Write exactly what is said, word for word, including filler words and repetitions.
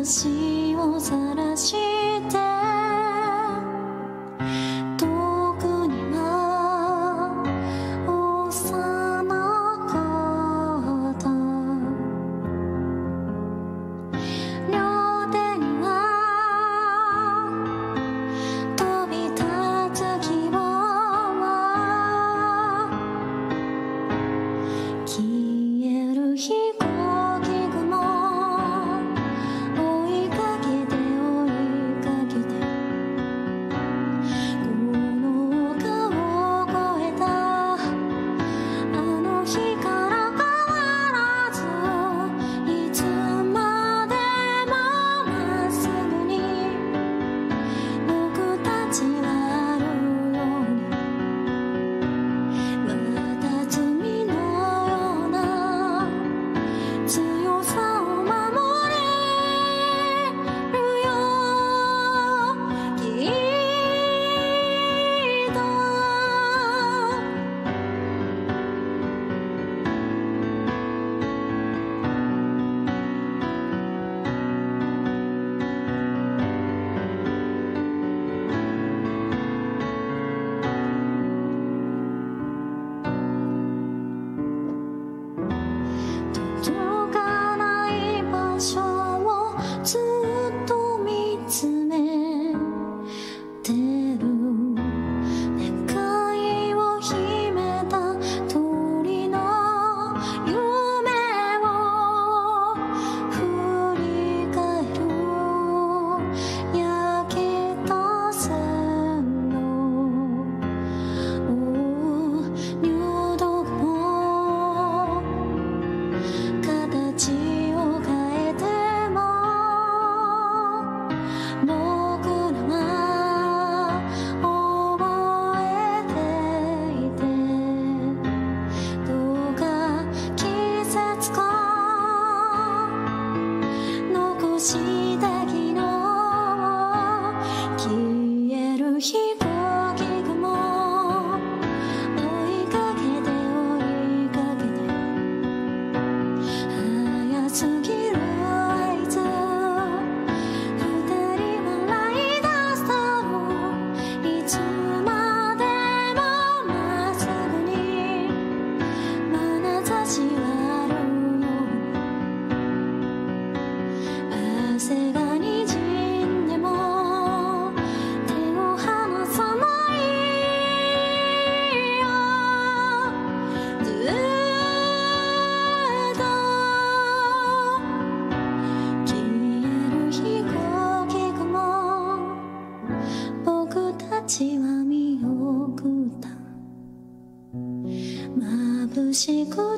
足をさらして遠くには幼かった両手には飛び立つ希望消える飛行機雲追いかけて追いかけてこの丘を越えたあの日から変わらずいつまでもまっすぐに僕たちはあるように佇みのような強さを守れるよきっと届かない場所をずっと見つめてる願いを秘めた鳥の夢を振り返る焼けた線路入道雲形を変えても僕らは覚えていてどうか季節感残して昨日消える飛行機雲追いかけて追いかけて早すぎる合図二人笑い出すだろういつまでもまっすぐに眼差しはあるように汗がにじんでも手を離さないよずっと消える飛行機雲僕たちは見送った眩しく